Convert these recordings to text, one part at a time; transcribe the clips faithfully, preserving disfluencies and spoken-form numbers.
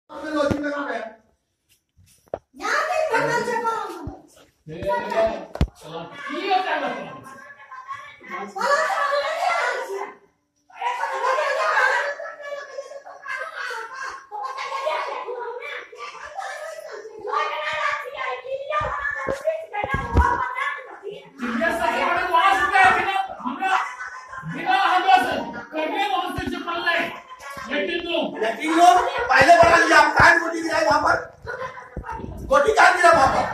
आपने लॉजिक लगा है यहाँ पे भगवान से करो चलो ये होता है लेकिन लोग पहले बना लिया आप कान गोटी गिराए वहां पर गोटी कान गिरा वहां पर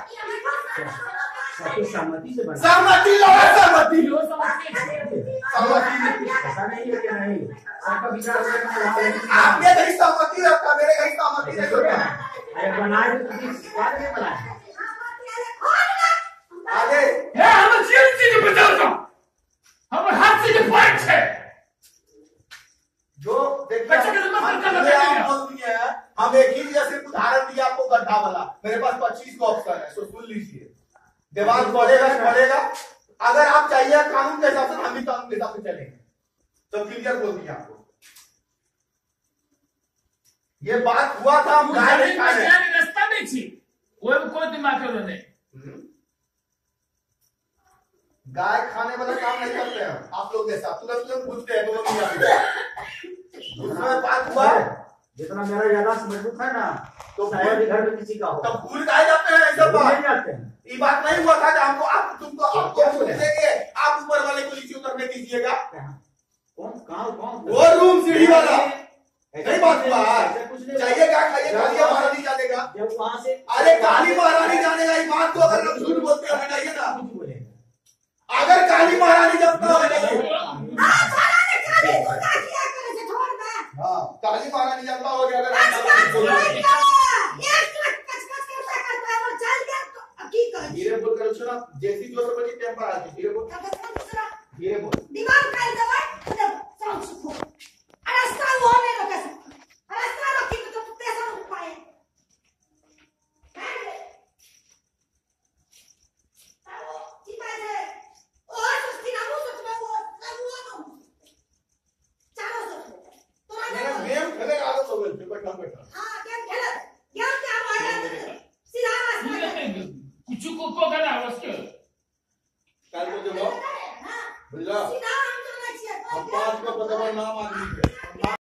सहमति से बना सहमति लो सहमति लो समझ सहमति ऐसा नहीं है कि नहीं आपका विचार होगा आपने कहीं सहमति रखा मेरे कहीं सहमति नहीं होता अरे बनाए तो किस बात में बनाए आगे है हम जेल से बचाओ तो हम हाथ से पॉइंट है जो देखिए हम एक ही जैसे उदाहरण दिया आपको गड्ढा वाला मेरे पास पच्चीस का ऑप्शन है तो सुन लीजिए दीवार बढ़ेगा बढ़ेगा अगर आप चाहिए कानून के हिसाब से हम भी कानून के हिसाब से चलेंगे तो क्लियर बोल दिया आपको ये बात हुआ था हम गाय नहीं खा रहे रास्ता नहीं थी वो कोई दिमाग में उन्होंने गाय खाने वाला काम नहीं करते हैं आप लोग जैसा तुरंत तुरंत पूछते हैं तो वो नहीं आते उसमें बात हुआ जितना मेरा यादाश्त मजबूत है ना तो शायद घर में किसी का हो तो भूल गए जाते हैं ऐसा बात नहीं जाते हैं ये बात नहीं हुआ था कि हमको आप तुमको आपको पूछेंगे आप ऊपर वाले को नीचे उतरने दीजिएगा कौन कहाँ कौन वो रूम सीढ़ी वाला नहीं बात हुआ चाहिए क्या खाइए गाली महारानी जानेगा जब वहाँ से अरे गाली महारानी जानेगा ये बात को अगर हम झूठ बोलते हैं बताइए ना कुछ बोले अगर काली महारानी जब हाँ काली महारानी जनता हो गया अगर धीरे बोल कर सुना जैसी जो समझी टेम्पर आती धीरे बोल धीरे बोल दिमाग का दवा सब सुखो रास्ता वो नहीं रोक सकता रास्ता रोकी तो पैसा रुक पाए कुछ को को करना है उसके कल को जब बुझला हम पांच का पता नाम आदमी